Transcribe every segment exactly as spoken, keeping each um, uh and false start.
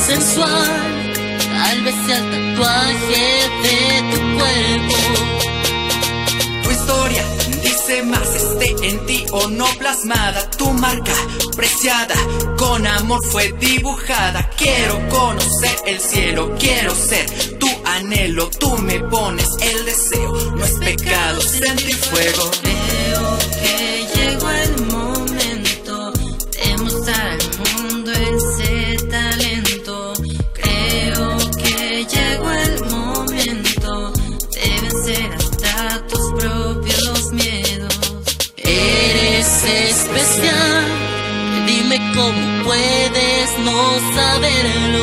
sensual, tal vez sea el tatuaje de tu cuerpo. Tu historia dice más, esté en ti o no plasmada. Tu marca preciada, con amor fue dibujada. Quiero conocer el cielo, quiero ser tu anhelo. Tú me pones el deseo, no es pecado sentir fuego. Creo que llegó el momento de mostrar al mundo ese talento. Creo que llegó el momento de vencer hasta tus propios miedos. Eres especial, dime cómo puedes no saberlo.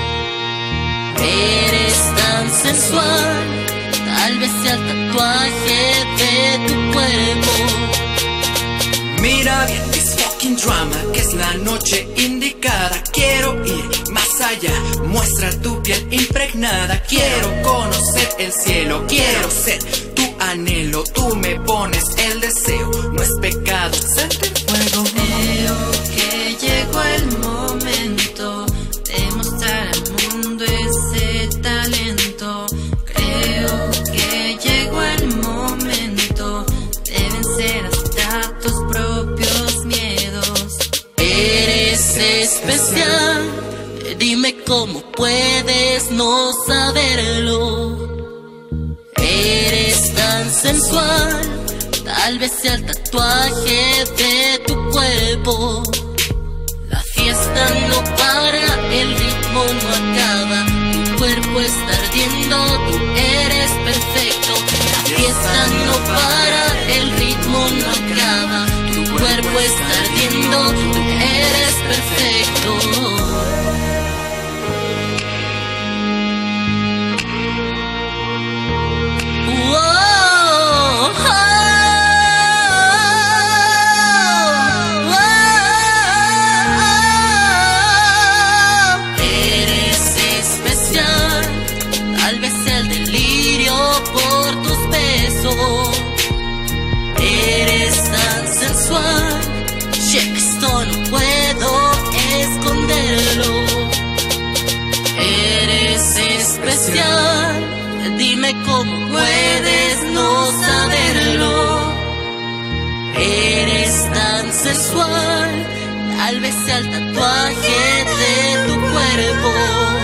Eres tan sensual, tal vez sea el tatuaje de tu cuerpo. Mira bien, this fucking drama, que es la noche indicada. Quiero ir más allá, muestra tu piel impregnada. Quiero conocer el cielo, quiero ser tu anhelo. Tú me pones el deseo, no es pecado sentir fuego. Creo que llegó el momento de mostrar al mundo ese talento. Creo que llegó el momento de vencer hasta tus propios miedos. Eres especial, dime cómo puedes no saberlo. Eres tan sensual, tal vez sea el tatuaje de tu cuerpo. La fiesta no para, el ritmo no acaba. Tu cuerpo está ardiendo, tú eres perfecto. La fiesta no para, el ritmo no acaba. Tu cuerpo está ardiendo, tú eres perfecto. Eres tan sensual, check, esto no puedo esconderlo. Eres especial, dime cómo puedes no saberlo. Eres tan sensual, tal vez sea el tatuaje de tu cuerpo.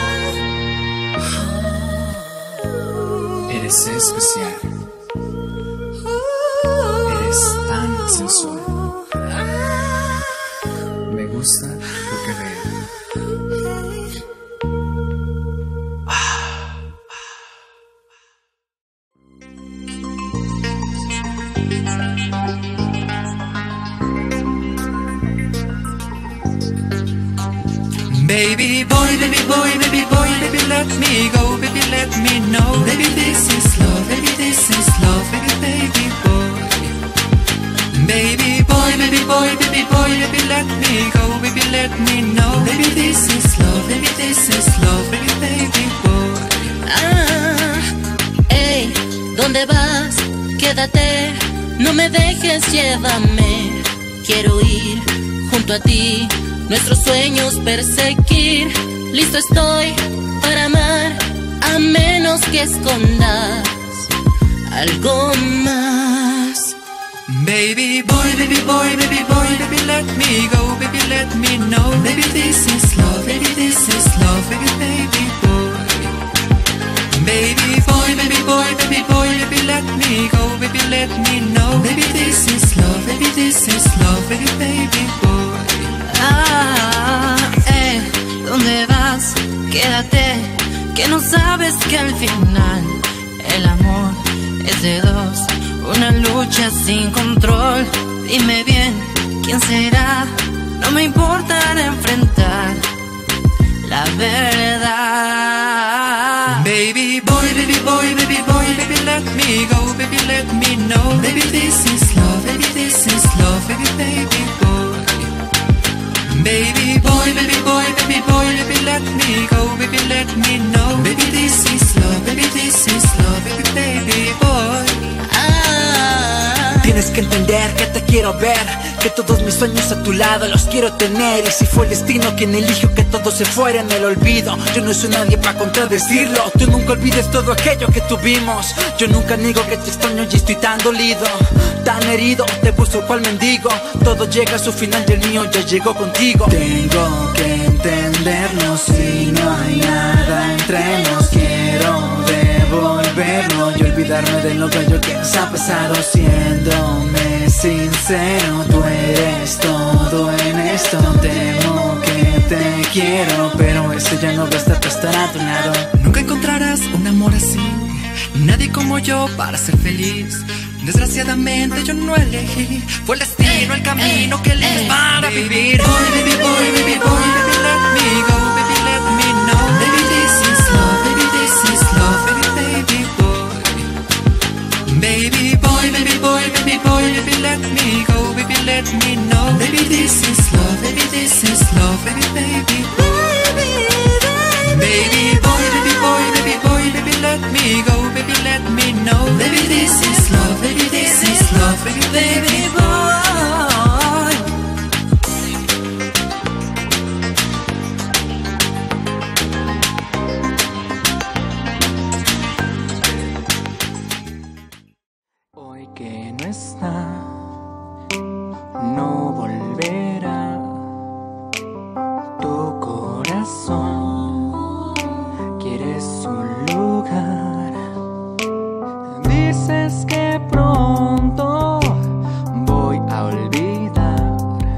Eres especial. Eres tan sensual. Me gusta lo que veo. Baby boy, baby boy, baby boy, baby let me go, baby let me know. Baby this is love, baby this is love, baby baby boy. Baby boy, baby boy, baby boy, baby let me go, baby let me know. Baby this is love, baby this is love, baby baby boy. Ah, ey, ¿dónde vas? Quédate, no me dejes, llévame. Quiero ir junto a ti, nuestros sueños perseguir. Listo estoy para amar, a menos que escondas algo más. Baby boy, baby boy, baby boy, baby let me go, baby let me know. Baby this is love, baby this is love, baby baby boy. Baby boy, baby boy, baby boy, baby let me go, baby let me know. Baby this is love, baby this is love, baby baby boy. Ah, eh, ¿dónde vas? Quédate, que no sabes que al final el amor es de dos, una lucha sin control. Dime bien, ¿quién será? No me importa enfrentar la verdad. Baby boy, baby boy, baby boy, baby let me go, baby let me know. Baby this is love, baby this is love, baby baby boy. Baby boy, baby boy, baby boy, baby let me go, baby let me know. Baby this is love, baby this is love, baby baby boy. Ah, Tienes que entender que te quiero ver, que todos mis sueños a tu lado los quiero tener. Y si fue el destino quien eligió que todo se fuera en el olvido, yo no soy nadie para contradecirlo. Tú nunca olvides todo aquello que tuvimos. Yo nunca niego que te extraño y estoy tan dolido, tan herido, te busco cual mendigo. Todo llega a su final y el mío ya llegó contigo. Tengo que entenderlo, si no hay nada entre nos. Quiero devolverlo y olvidarme de lo bello que nos ha pasado. Siéndome sincero, tú eres todo en esto. Temo que te quiero, pero eso ya no basta para estar a tu lado. Nunca encontrarás un amor así, nadie como yo para ser feliz. Desgraciadamente yo no elegí, fue el destino, el camino que elegí para vivir. Boy, baby boy, baby boy, baby let me go, baby let me know. Baby this is love, baby this is love, baby baby boy. Baby boy, baby boy, baby boy, baby let me go, baby let me know. Baby this is love, baby this is love, baby baby boy. Baby boy, baby boy, baby boy, baby let me go, baby let me know. Baby this is love, baby this is love, baby baby boy. Hoy que no está, no volverá. Tu corazón quiere su lugar. Dices que pronto voy a olvidar,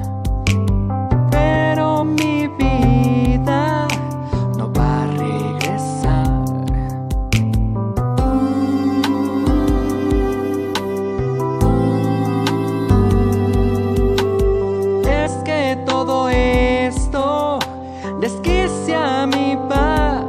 pero mi vida no va a regresar. Es que todo esto desquicia mi paz.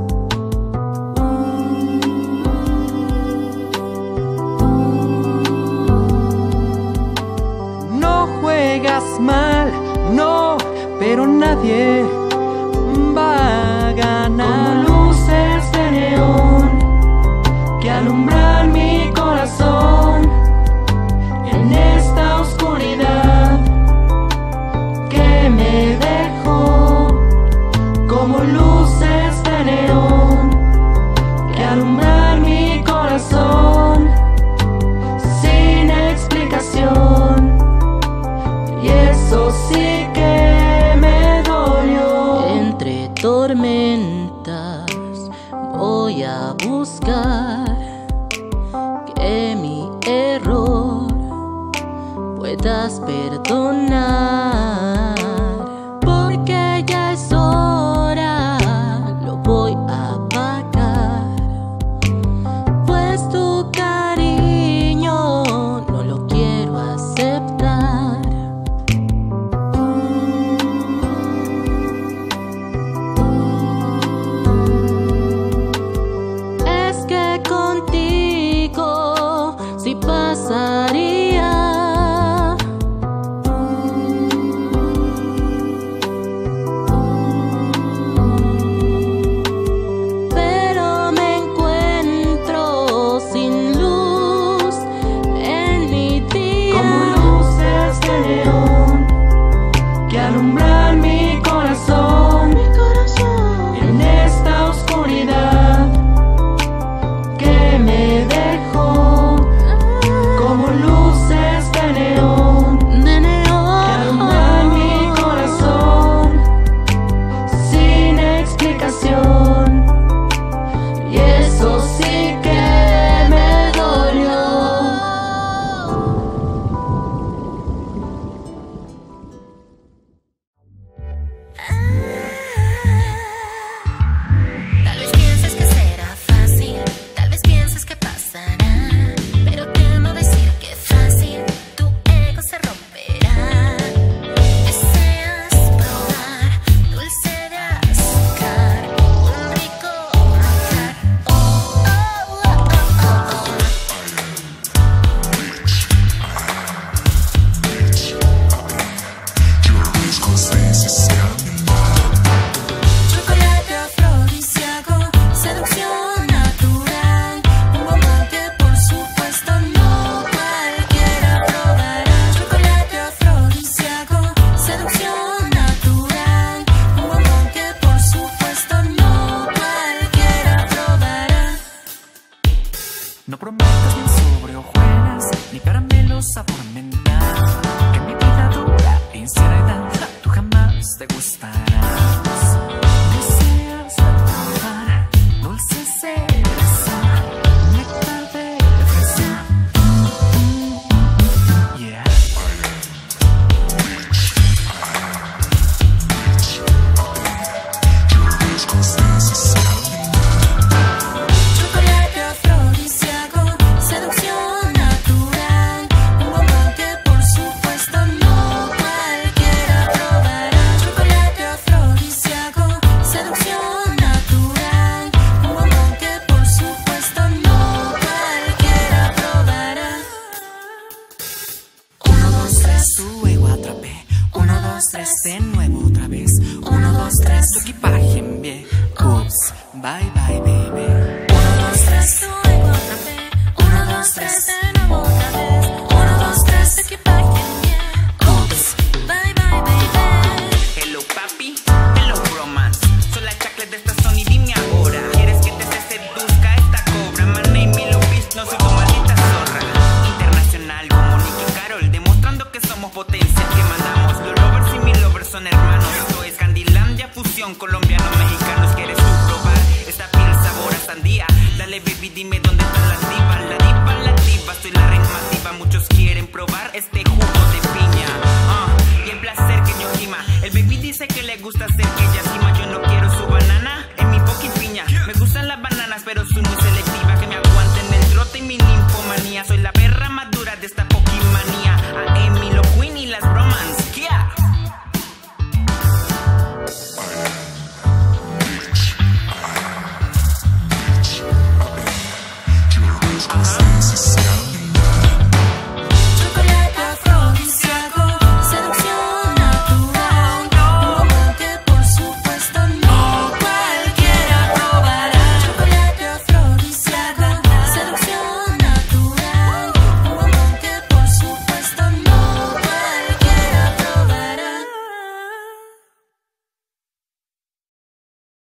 No juegas mal, no, pero nadie va a ganar. Como luces de neón que alumbran mi corazón en esta oscuridad que me dejó. Como luces de neón que alumbran mi corazón sin explicación. Y eso sí que me dolió. Entre tormentas voy a buscar que mi error puedas perdonar. Porque ya es hora, lo voy a pagar. Pues tu cariño no lo quiero aceptar. Es que contigo sí pasaría. sobre hojuelas, ni caramelo sabor mental. Que mi vida dura en seriedad, tú jamás te gustarás. Deseas probar dulce cereza, néctar de fresa. Yeah. Chocolate afrodisíaco, seducción natural, un bombón que por supuesto no cualquiera probará. Chocolate afrodisíaco, seducción natural, un bombón que por supuesto no cualquiera probará. Uno, dos, tres, tu ego atrapé. Uno, dos, tres, de nuevo otra vez. Uno, dos, tres, tu equipaje envié. Oops, bye bye baby. Uno, dos, tres, tu ego atrapé. Uno, dos, tres, de nuevo otra vez. Uno, dos, tres, equipaje bien. Oops, bye bye baby. Hello papi, hello romance. Soy la chocolate de esta zona y dime ahora. ¿Quieres que te se seduzca esta cobra? My name is Lupis, no soy tu maldita zorra. Internacional como Nicky y Carol, demostrando que somos potencia, que mandamos. Los lovers y mi lovers son hermanos. Esto es Candylandia, fusión colombianos, mexicanos. ¿Quieres tú probar esta piel sabor a sandía? Dale baby, dime dónde están las días.